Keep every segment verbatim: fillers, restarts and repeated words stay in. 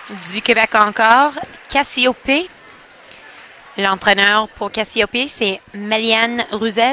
Du Québec encore, Cassiopée. L'entraîneur pour Cassiopée, c'est Méliane Ruzel.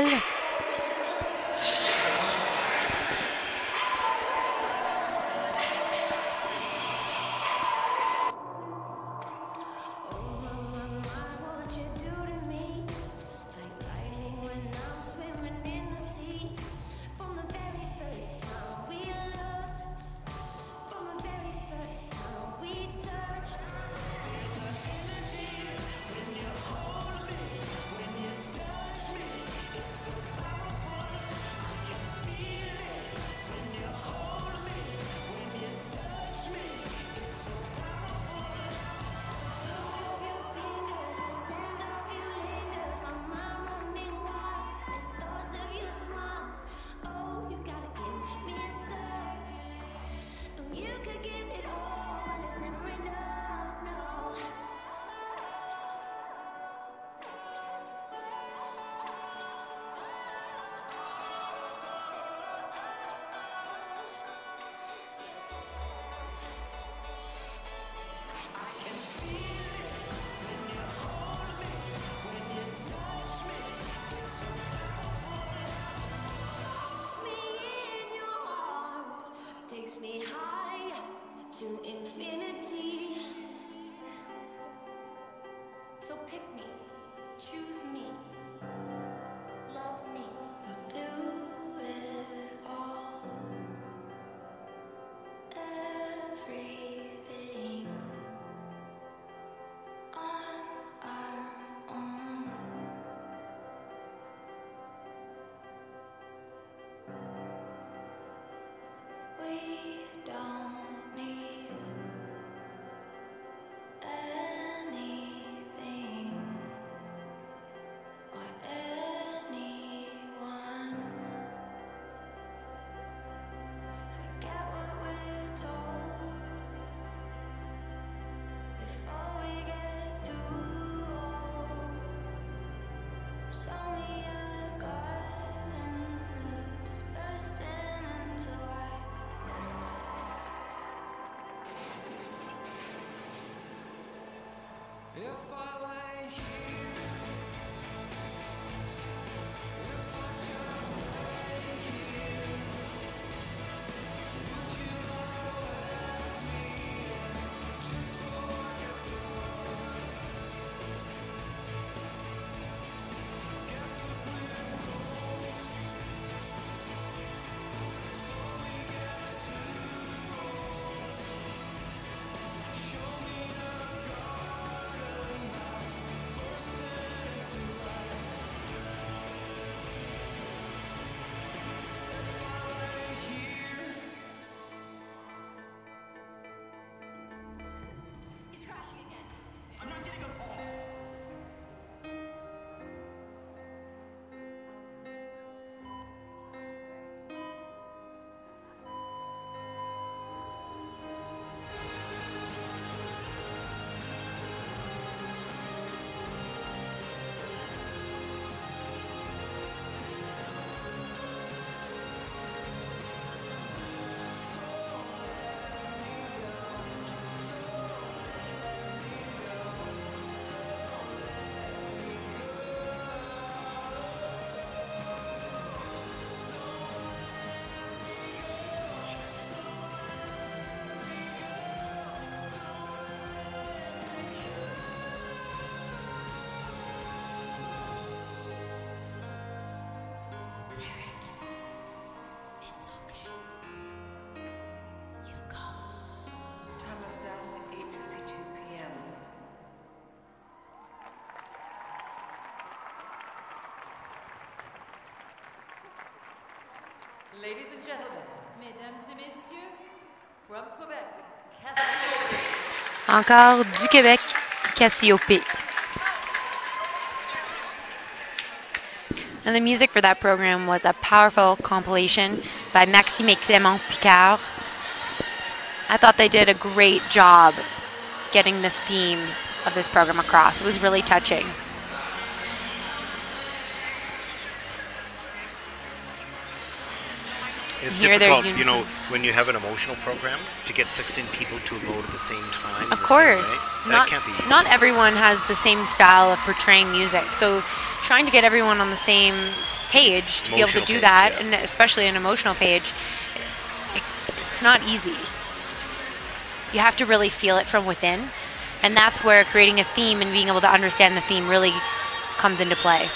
Me high to infinity. So pick me, choose me, love me. I'll do it all, everything on our own. We don't need anything or anyone. Forget what we're told before we get too old. Show me a garden that's bursting into life. If I lay here, if I just lay here, would you lie with me and just forget the world? Forget what we're told before we get too old. Show me a garden that's bursting into life. If I lay here, He's crashing again. I'm not getting a call. Derek, it's okay. You go. Time of death, eight fifty-two p m Ladies and gentlemen, mesdames et messieurs, from Quebec, Cassiopée. Encore du Québec, Cassiopée. And the music for that program was a powerful compilation by Maxime et Clément Picard. I thought they did a great job getting the theme of this program across. It was really touching. It's hear their difficult, you know, unison. when you have an emotional program to get sixteen people to emote at the same time. in Of the same course, way. That not can't be easy. not everyone has the same style of portraying music. So trying to get everyone on the same page to be able to Emotional do page, that, yeah. and especially an emotional page, it, it's not easy. You have to really feel it from within, and that's where creating a theme and being able to understand the theme really comes into play.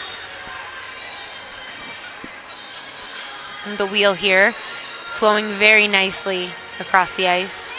And the wheel here flowing very nicely across the ice.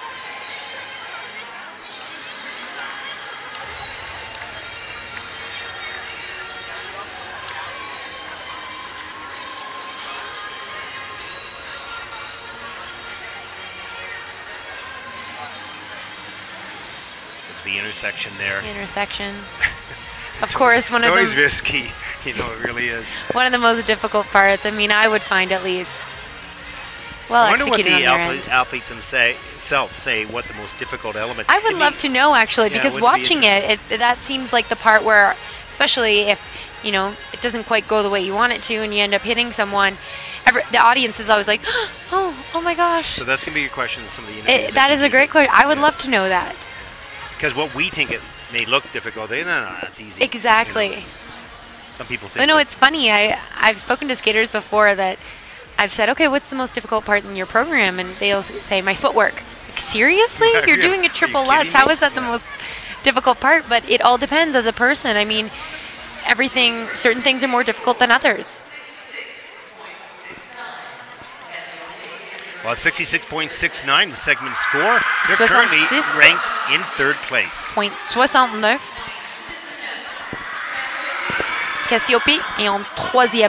The intersection there. Intersection. Of course, one It's of always the risky. You know, it really is. one of the most difficult parts. I mean, I would find at least. Well, I wonder what executing the on their athlete, end. athletes themselves say what the most difficult element. I would It'd love be- to know actually, Yeah, because it would be watching it, it, that seems like the part where, especially if you know it doesn't quite go the way you want it to, and you end up hitting someone, every, the audience is always like, "Oh, oh my gosh!" So that's gonna be your question. To some of the interviews It, that is a great question. I would love to know that. Because what we think it may look difficult, they no, no, that's easy. Exactly. You know, some people think. But no, that- it's funny. I I've spoken to skaters before that I've said, okay, what's the most difficult part in your program? And they'll s- say, my footwork. Like, seriously? Yeah, You're yeah. doing Are a you triple kidding Lutz. How me? is that the Yeah. most difficult part? But it all depends as a person. I mean, everything, certain things are more difficult than others. Well, sixty-six point six nine, the segment score. They're currently soixante-six. ranked in third place. Point soixante-neuf. Cassiope est en troisième.